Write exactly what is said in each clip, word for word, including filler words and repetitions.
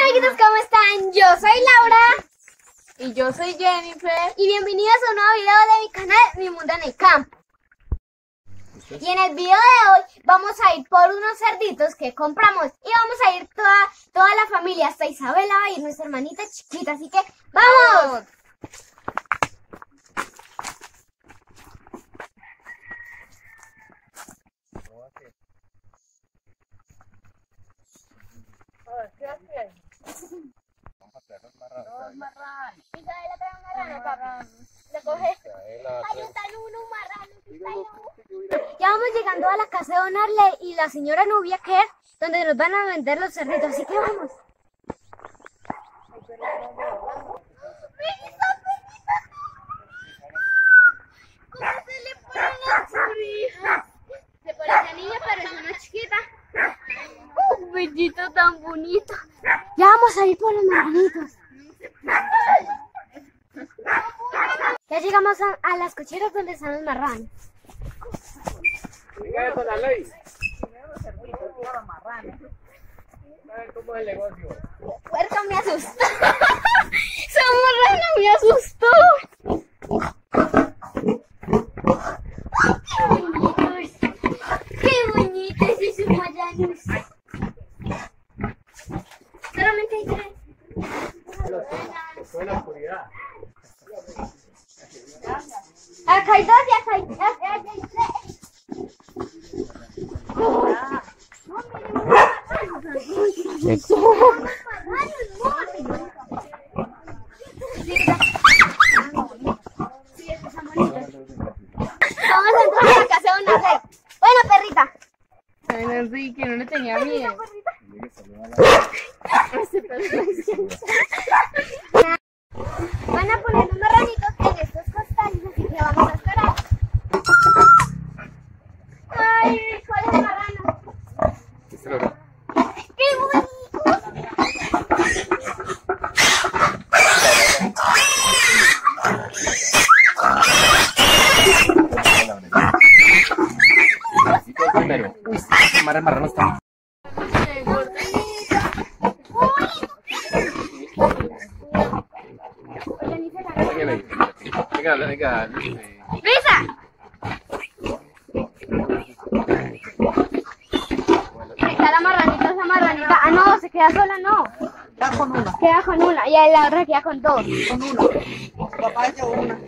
amiguitos, ¿cómo están? Yo soy Laura. Y yo soy Jennifer. Y bienvenidos a un nuevo video de mi canal, Mi Mundo en el Campo. Y en el video de hoy vamos a ir por unos cerditos que compramos. Y vamos a ir toda, toda la familia, hasta Isabela va a ir, nuestra hermanita chiquita. Así que ¡vamos! ¿Qué haces? Dos marranos. Isabela trae una rana, papi. Le coge. Ahí están unos marranos. Ya vamos llegando a la casa de Don Arley y la señora Nubia, que es donde nos van a vender los cerditos. Así que vamos. ¿Cómo se le ponen las orejas? Se parece a niña, pero es una chiquita. Un bellito tan bonito. Ya vamos a ir por los marranitos. Ya llegamos a, a las cocheras donde están los marranos. Venga, Don Arley. A ver cómo es el negocio. Puerco me asustó. Esa marrana me asustó. Qué bonito es ese marrano. Solamente hay tres. Estoy en la oscuridad. Acá hay dos y acá hay, acá hay tres. Vamos a entrar a la casa de Don Arley. Bueno, perrita. Ay, Enrique, no le tenía miedo. Van a poner los marranitos en estos costales, así que vamos a esperar. Ay, ¿cuál es el marrano? Este lo veo. ¡Qué bonito! Así que el primero. Uy, este mar marrano está. Venga, venga, venga. ¡Risa! Está la marranita, esa marranita. Ah, no, se queda sola, no. Está con una. Queda con una y la otra queda con dos. Con una. Papá llevó una.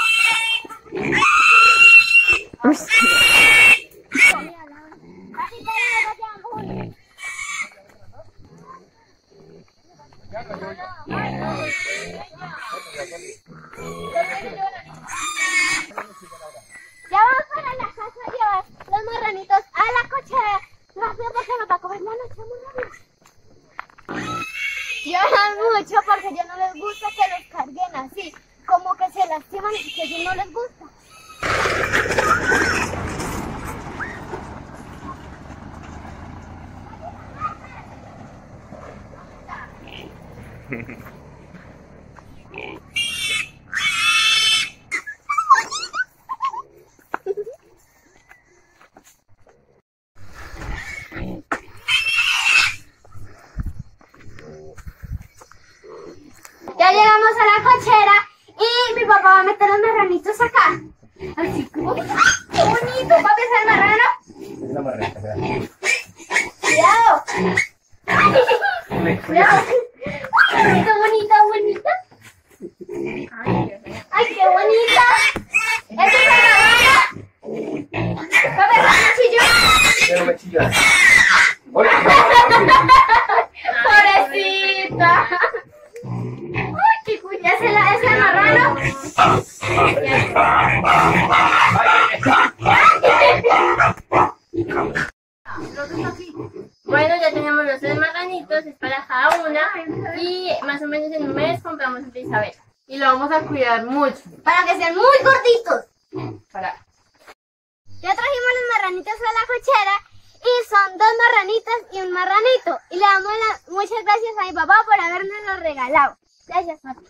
Ya vamos para la casa a llevar los marranitos a la cochera. Rápido porque nos va a comer la noche muy rápido. Lloran mucho porque ya no les gusta que los carguen así. Como que se lastiman y que eso no les gusta. Ya llegamos a la cochera y mi papá va a meter los marranitos acá. Así como... ¡Qué bonito! ¿Papi es el marrano? Es una marranita, mira. ¡Cuidado! ¡Cuidado! ¡Ay, qué bonita, bonita! ¡Ay, qué bonita! ¡Este es el marrano! ¡Papi, es chillo! Pero me chilla. Hola. ¡Pobrecita! ¡Ay, qué cuña! ¿Es el, es el marrano? Bueno, ya tenemos los tres marranitos, es para cada una. Y más o menos en un mes compramos el de Isabela. Y lo vamos a cuidar mucho. Para que sean muy gorditos. Para... Ya trajimos los marranitos a la cochera y son dos marranitas y un marranito. Y le damos la, muchas gracias a mi papá por habernos los regalado. Gracias, papi.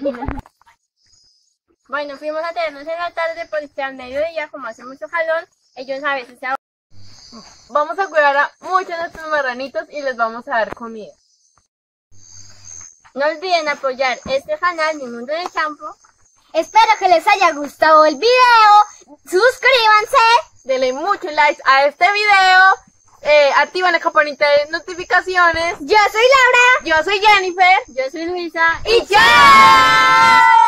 Bueno, fuimos a tenernos en la tarde porque al mediodía, como hace mucho calor, Ellos a veces se ahogan. Vamos a cuidar a muchos de nuestros marranitos y les vamos a dar comida. No olviden apoyar este canal, Mi Mundo del Campo. Espero que les haya gustado el video. Suscríbanse. Denle muchos likes a este video. Eh, activen la campanita de notificaciones. Yo soy Laura. Yo soy Jennifer. Yo soy Luisa. Y chao.